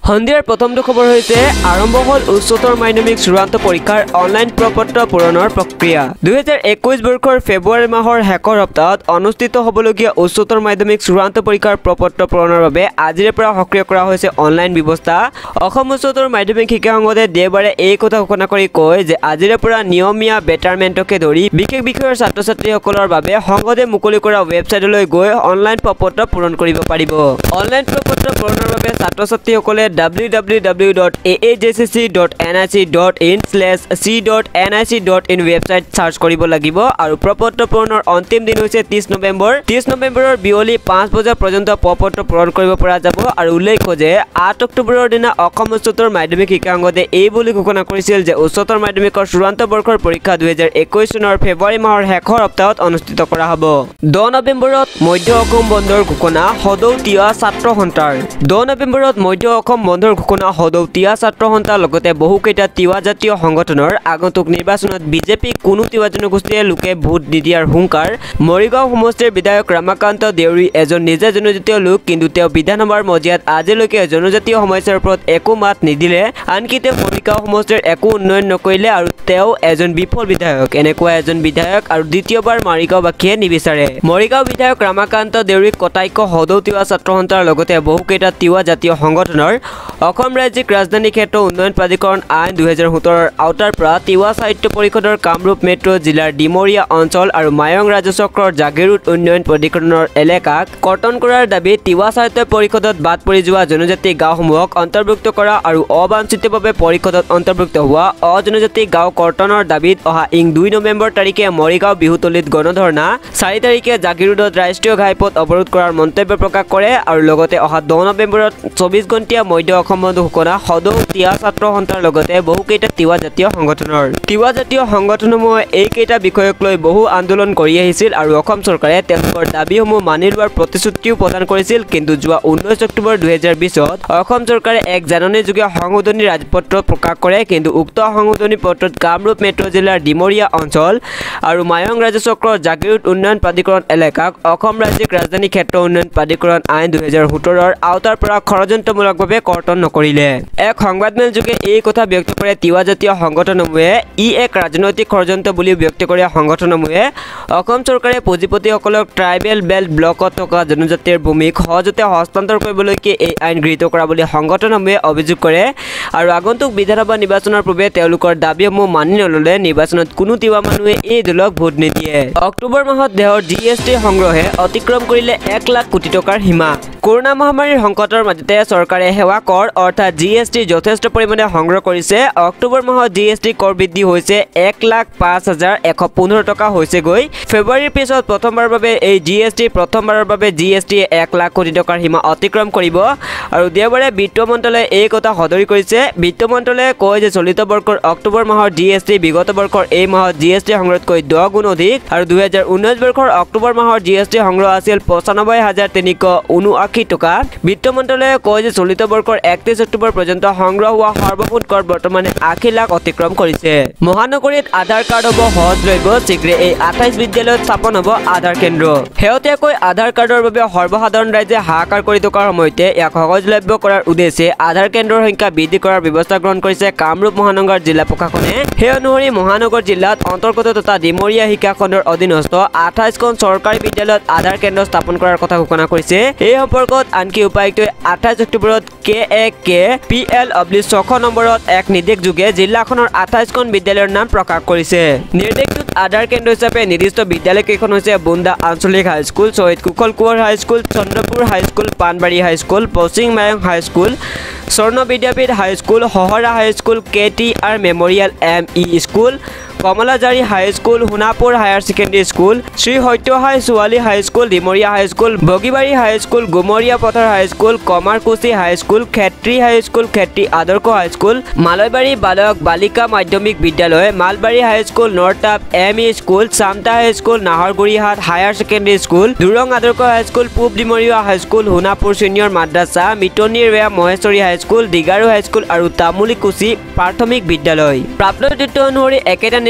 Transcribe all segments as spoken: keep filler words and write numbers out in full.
সন্ধিয়াৰ প্ৰথমটো খবৰ হৈছে আৰম্ভ হল উচ্চতৰ মাধ্যমিক চূড়ান্ত পৰীক্ষাৰ অনলাইন প্ৰপত্ৰ পূৰণৰ প্ৰক্ৰিয়া। দুই হাজাৰ একৈশ বৰ্ষৰ ফেব্ৰুৱাৰী মাহৰ শেষৰ সপ্তাহত অনুষ্ঠিত হ'বলগীয়া উচ্চতৰ মাধ্যমিক চূড়ান্ত পৰীক্ষাৰ প্ৰপত্ৰ পূৰণৰ বাবে আজিৰে পৰা সক্ৰিয় কৰা হৈছে অনলাইন ব্যৱস্থা। অসম উচ্চতৰ মাধ্যমিক শিক্ষা সংসদে দেওবাৰে এই কথা ঘোষণা কৰি কয় যে আজিৰে পৰা নিয়মীয়া বেটাৰমেণ্টকে ধৰি বিশেষ বিষয়ৰ ছাত্ৰ ছাত্ৰীসকলৰ বাবে সংসদে মুকলি কৰা ৱেবছাইটলৈ গৈ অনলাইন প্ৰপত্ৰ পূৰণ কৰিব পাৰিব। অনলাইন প্ৰপত্ৰ পূৰণৰ বাবে ছাত্ৰ ছাত্ৰীসকলে w w w dot a a j c c dot n i c dot in slash c dot n i c dot in website search কৰিব লাগিব আৰু প্ৰপত্ৰ পূৰণৰ অন্তিম দিন হৈছে ত্ৰিশ নৱেম্বৰ। ত্ৰিশ নৱেম্বৰৰ বিয়লি পাঁচ বজা পৰ্যন্ত প্ৰপত্ৰ পূৰণ কৰিব পৰা যাব আৰু উল্লেখ্য যে আঠ অক্টোবৰৰ দিনা অসম উচ্চতৰ মাধ্যমিক শিক্ষা সংসদে এই বুলি ঘোষণা কৰিছিল যে উচ্চতৰ মাধ্যমিকৰ চূড়ান্ত বৰ্ষৰ পৰীক্ষা দুই হাজাৰ একৈশ চনৰ ফেব্ৰুৱাৰী মাহৰ শেষৰ সপ্তাহত অনুষ্ঠিত কৰা হ'ব। দহ নৱেম্বৰত মধ্য অসম বন্ধৰ ঘোষণা সদৌতীয়া ছাত্ৰ সন্থাৰ। দহ নৱেম্বৰত মধ্য অসম বন্ধৰ ঘোষণা সদৌতীয়া ছাত্ৰ সন্থাৰ লগতে বহুকেইটা তিৱা জাতীয় সংগঠনৰ আগন্তুক নিৰ্বাচনত বিজেপি কোনো তিৱা জনগোষ্ঠীয়ে লোকে ভোট নিদিয়াৰ হুংকাৰ। মৰিগাঁও সমষ্টিৰ বিধায়ক ৰামাকান্ত দেউৰী এজন নিজে জনজাতীয় লোক, কিন্তু তেওঁ বিধানসভাৰ মজিয়াত আজিলৈকে জনজাতীয় সমস্যাৰ ওপৰত একো মাত নিদিলে, আনকি তেওঁ মৰিগাঁও সমষ্টিৰ একো উন্নয়ন নকৰিলে আৰু তেওঁ এজন বিফল বিধায়ক। এনেকুৱা এজন বিধায়ক আৰু দ্বিতীয়বাৰ মৰিগাঁওবাসীয়ে নিবিচাৰে। মৰিগাঁও বিধায়ক ৰামাকান্ত দেউৰীক কটাক্ষ সদৌতীয়া ছাত্ৰ সন্থাৰ লগতে বহুকেইটা তিৱা জাতীয় সংগঠনৰ অসম ৰাজ্যিক ৰাজধানী ক্ষেত্ৰ উন্নয়ন প্ৰাধিকৰণ আইন দুই হাজাৰ সোতৰৰ আওতাৰ পৰা তিৱা সাহিত্য পৰিষদৰ কামৰূপ মেট্ৰ জিলাৰ ডিমৰীয়া অঞ্চল আৰু মায়ং ৰাজচক্ৰৰ জাগিৰোড উন্নয়ন প্ৰাধিকৰণৰ এলেকাক কৰ্তন কৰাৰ দাবীত তিৱা সাহিত্য পৰিষদত বাদ পৰি যোৱা জনজাতি গাঁওসমূহক অন্তৰ্ভুক্ত কৰা আৰু অবাঞ্ছিতভাৱে পৰিষদত অন্তৰ্ভুক্ত হোৱা অজনজাতি গাঁও কৰ্তনৰ দাবীত অহা ইং দুই নৱেম্বৰ তাৰিখে মৰিগাঁও বিহুতলীত গণধৰ্ণা, চাৰি তাৰিখে জাগিৰোডত ৰাষ্ট্ৰীয় ঘাইপথ অৱৰোধ কৰাৰ মন্তব্য প্ৰকাশ কৰে আৰু লগতে অহা দহ নৱেম্বৰত চৌবিশ ঘণ্টীয়া মধ্য অসম বন্ধ ঘোষণা সদৌতীয়া ছাত্ৰ সন্থাৰ লগতে বহুকেইটা তিৱা জাতীয় সংগঠনৰ। তিৱা জাতীয় সংগঠনসমূহে এইকেইটা বিষয়ক লৈ বহু আন্দোলন কৰি আহিছিল আৰু অসম চৰকাৰে তেওঁলোকৰ দাবীসমূহ মানি লোৱাৰ প্ৰতিশ্ৰুতিও প্ৰদান কৰিছিল, কিন্তু যোৱা ঊনৈশ অক্টোবৰ দুই হাজাৰ বিছত অসম চৰকাৰে এক জাননীযোগে সংশোধনী ৰাজপত্ৰ প্ৰকাশ কৰে, কিন্তু উক্ত সংশোধনী পত্ৰত কামৰূপ মেট্ৰ জিলাৰ ডিমৰীয়া অঞ্চল আৰু মায়ং ৰাজচক্ৰৰ জাগিৰোড উন্নয়ন প্ৰাধিকৰণ এলেকাক অসম ৰাজ্যিক ৰাজধানী ক্ষেত্ৰ উন্নয়ন প্ৰাধিকৰণ আইন দুই হাজাৰ সোতৰৰ আওতাৰ পৰা ষড়যন্ত্ৰমূলকভাৱে কৰ্তন নকৰিলে। এক সংবাদমেল যোগে এই কথা ব্যক্ত কৰে তিৱা জাতীয় সংগঠনসমূহে। ই এক ৰাজনৈতিক ষড়যন্ত্ৰ বুলি ব্যক্ত কৰে সংগঠনসমূহে। অসম চৰকাৰে পুঁজিপতিসকলক ট্ৰাইবেল বেল্ট ব্লকত থকা জনজাতিৰ ভূমিক সহজতে হস্তান্তৰ কৰিবলৈকে এই আইন গৃহীত কৰা বুলি সংগঠনসমূহে অভিযোগ কৰে আৰু আগন্তুক বিধানসভা নিৰ্বাচনৰ পূৰ্বে তেওঁলোকৰ দাবীসমূহ মানি নললে নিৰ্বাচনত কোনো তিৱা মানুহে এই দলক ভোট নিদিয়ে। অক্টোবৰ মাহত দেশৰ জি এছ টি সংগ্ৰহে অতিক্ৰম কৰিলে এক লাখ কোটি টকাৰ সীমা। কৰোনা মহামাৰীৰ সংকটৰ মাজতে চৰকাৰে সেৱা কৰ অৰ্থাৎ জি এছ টি যথেষ্ট পৰিমাণে সংগ্ৰহ কৰিছে। অক্টোবৰ মাহত জি এছ টি কৰ বৃদ্ধি হৈছে এক লাখ পাঁচ হাজাৰ এশ পোন্ধৰ টকা হৈছেগৈ। ফেব্ৰুৱাৰীৰ পিছত প্ৰথমবাৰৰ বাবে এই জি এছ টি প্ৰথমবাৰৰ বাবে জি এছ টি এক লাখ কোটি টকাৰ সীমা অতিক্ৰম কৰিব আৰু দেওবাৰে বিত্ত মন্ত্ৰালয়ে এই কথা সদৰি কৰিছে। বিত্ত মন্ত্ৰালয়ে কয় যে চলিত বৰ্ষৰ অক্টোবৰ মাহৰ জি এছ টি বিগত বৰ্ষৰ এই মাহত জি এছ টি সংগ্ৰহতকৈ দহ গুণ অধিক আৰু দুই হাজাৰ ঊনৈশ বৰ্ষৰ অক্টোবৰ মাহৰ জি এছ টি সংগ্ৰহ আছিল পঁচানব্বৈ হাজাৰ তিনিশ ঊনআশী টকা। বিত্ত মন্ত্ৰালয়ে কয় যে চলিত বৰ্ষৰ একত্ৰিশ অক্টোবৰ পৰ্যন্ত সংগ্ৰহ হোৱা সৰ্বমুঠ কৰ বৰ্তমানে আশী লাখ অতিক্ৰম কৰিছে। মহানগৰীত আধাৰ কাৰ্ড হ'ব সহজলভ্য, শীঘ্ৰে এই আঠাইশ বিদ্যালয়ত স্থাপন হ'ব আধাৰ কেন্দ্ৰ। শেহতীয়াকৈ আধাৰ কাৰ্ডৰ বাবে সৰ্বসাধাৰণ ৰাইজে হাহাকাৰ কৰি থকাৰ সময়তে ইয়াক সহজলভ্য কৰাৰ উদ্দেশ্যে আধাৰ কেন্দ্ৰৰ সংখ্যা বৃদ্ধি কৰাৰ ব্যৱস্থা গ্ৰহণ কৰিছে কামৰূপ মহানগৰ জিলা প্ৰশাসনে। সেই অনুসৰি মহানগৰ জিলাত অন্তৰ্গত তথা ডিমৰীয়া শিক্ষা খণ্ডৰ অধীনস্থ আঠাইছখন চৰকাৰী বিদ্যালয়ত আধাৰ কেন্দ্ৰ স্থাপন কৰাৰ কথা ঘোষণা কৰিছে। এই সম্পৰ্কত আনকি উপায়ুক্তই আঠাইছ অক্টোবৰত K A K P L oblique ছশ নম্বৰত এক নিৰ্দেশ যোগে জিলাখনৰ আঠাইছখন বিদ্যালয়ৰ নাম প্ৰকাশ কৰিছে। নিৰ্দেশটোত আধাৰ কেন্দ্ৰ হিচাপে নিৰ্দিষ্ট বিদ্যালয়কেইখন হৈছে বুন্দা আঞ্চলিক high school, Shahid Kushal Konwar high school, Chandrapur high school, Panbari high school, Paschim Mayong high school, Swarna Vidyapeeth high school, Sahara high school, K T R memorial M E school, Kamalajari high school, Sonapur higher secondary school, Shri Satyahai ছোৱালী high school, Dimoria high school, Bogibari high school, Gumoria Pathar high school, Kamarkuchi high school, Khetri high school, Khetri Adarsha high school, Malaibari বালক বালিকা মাধ্যমিক বিদ্যালয়, Malbari high school, Nortap M E school, Chamata high school, Nahargurihat higher secondary school, Durong Adarsha high school, পূব Dimoria high school, Sonapur senior মাদ্ৰাছা, মিটনি ৰেয়া Maheshwari high school, Digaru high school আৰু তামুলীকুচি প্ৰাথমিক বিদ্যালয়। প্ৰাপ্ত তথ্য অনুসৰি একেটা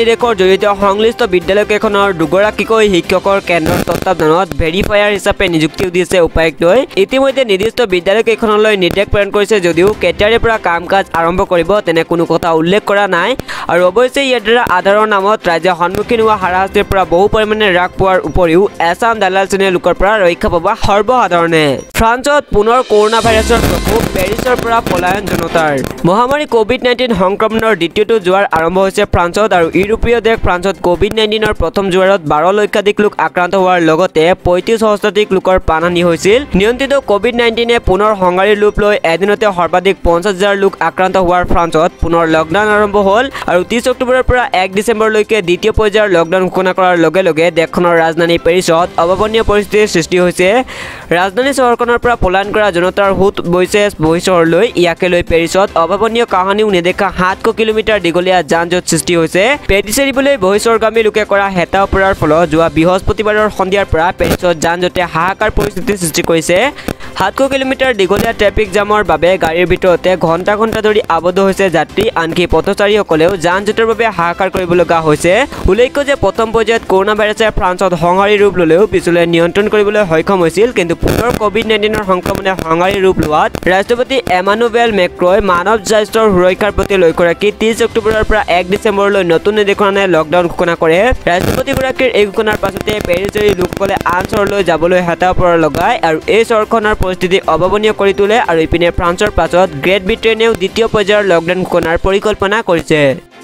নিৰ্দেশৰ জৰিয়তে সংশ্লিষ্ট বিদ্যালয়কেইখনৰ দুগৰাকীকৈ শিক্ষকৰ কেন্দ্ৰৰ তত্ত্বাৱধানত ভেৰিফায়াৰ হিচাপে নিযুক্তি দিছে উপায়ুক্তই। ইতিমধ্যে নিৰ্দিষ্ট বিদ্যালয়কেইখনলৈ নিৰ্দেশ প্ৰেৰণ কৰিছে যদিও কেতিয়াৰে পৰা কাম কাজ আৰম্ভ কৰিব তেনে কোনো কথা উল্লেখ কৰা নাই। আৰু অৱশ্যে ইয়াৰ দ্বাৰা আধাৰৰ নামত ৰাজ্যে সন্মুখীন হোৱা হাৰাশাস্তিৰ পৰা বহু পৰিমাণে হ্ৰাস পোৱাৰ উপৰিও এছাম দালাল শ্ৰেণীৰ লোকৰ পৰা ৰক্ষা পাব সৰ্বসাধাৰণে। ফ্ৰান্সত পুনৰ কৰোনা ভাইৰাছৰ প্ৰকোপ, পেৰিছৰ পৰা পলায়ন জনতাৰ। মহামাৰী কোভিড নাইণ্টিন সংক্ৰমণৰ দ্বিতীয়টো জোৱাৰ আৰম্ভ হৈছে ফ্ৰান্সত আৰু ইউৰোপীয় দেশ ফ্ৰান্সত কোভিড নাইণ্টিনৰ প্ৰথম জোৱাৰত বাৰ লক্ষাধিক লোক আক্ৰান্ত হোৱাৰ লগতে পঁয়ত্ৰিছ সহস্ৰাধিক লোকৰ প্ৰাণহানি হৈছিল। নিয়ন্ত্ৰিত কোভিড নাইণ্টিনে পুনৰ সংঘাৰীৰ ৰূপ লৈ এদিনতে সৰ্বাধিক পঞ্চাছ হাজাৰ লোক আক্ৰান্ত হোৱাৰ ফ্ৰান্সত পুনৰ লকডাউন আৰম্ভ হ'ল আৰু ত্ৰিছ অক্টোবৰৰ পৰা এক ডিচেম্বৰলৈকে দ্বিতীয় পৰ্যায়ৰ লকডাউন ঘোষণা কৰাৰ লগে লগে দেশখনৰ ৰাজধানী পেৰিছত অভাৱনীয় পৰিস্থিতিৰ সৃষ্টি হৈছে। ৰাজধানী চহৰখনৰ পৰা পলায়ন কৰা জনতাৰ সোঁত বৈছে বহিঃচহৰলৈ। ইয়াকে লৈ পেৰিছত অভাৱনীয় কাহানিও নেদেখা সাতশ কিলোমিটাৰ দীঘলীয়া যান জঁট সৃষ্টি হৈছে। পেৰিছ এৰিবলৈ বহিঃচহৰগামী লোকে কৰা হেতা ওপৰাৰ ফলত যোৱা বৃহস্পতিবাৰৰ সন্ধিয়াৰ পৰা পেৰিছত যান জঁটে হাহাকাৰ পৰিস্থিতিৰ সৃষ্টি কৰিছে। সাতশ কিলোমিটাৰ দীঘলীয়া ট্ৰেফিক জামৰ বাবে গাড়ীৰ ভিতৰতে ঘণ্টা ঘণ্টা ধৰি আবদ্ধ হৈছে যাত্ৰী, আনকি পথচাৰীসকলেও যান জঁটৰ বাবে হাহাকাৰ কৰিব লগা হৈছে। উল্লেখ্য যে প্ৰথম পৰ্যায়ত কৰোনা ভাইৰাছে ফ্ৰান্সত সংহাৰী ৰূপ ল'লেও পিছলৈ নিয়ন্ত্ৰণ কৰিবলৈ সক্ষম হৈছিল, কিন্তু পুনৰ কোভিড নাইণ্টিনৰ সংক্ৰমণে সংহাৰী ৰূপ লোৱাত ৰাষ্ট্ৰপতি এমানুৱেল মেক্ৰ'ই মানৱ স্বাস্থ্যৰ সুৰক্ষাৰ প্ৰতি লক্ষ্য ৰাখি ত্ৰিছ অক্টোবৰৰ পৰা এক ডিচেম্বৰলৈ নতুন নিৰ্দেশনাৰে লকডাউন ঘোষণা কৰে। ৰাষ্ট্ৰপতিগৰাকীৰ এই ঘোষণাৰ পাছতে পেৰিছ এৰি লোকসকলে আন চহৰলৈ যাবলৈ হেতা ওপৰা লগায় আৰু এই চহৰখনৰ পৰিস্থিতি অভাৱনীয় কৰি তোলে। আৰু ইপিনে ফ্ৰান্সৰ পাছত গ্ৰেট ব্ৰিটেইনেও দ্বিতীয় পৰ্যায়ৰ লকডাউন ঘোষণাৰ পৰিকল্পনা কৰিছে।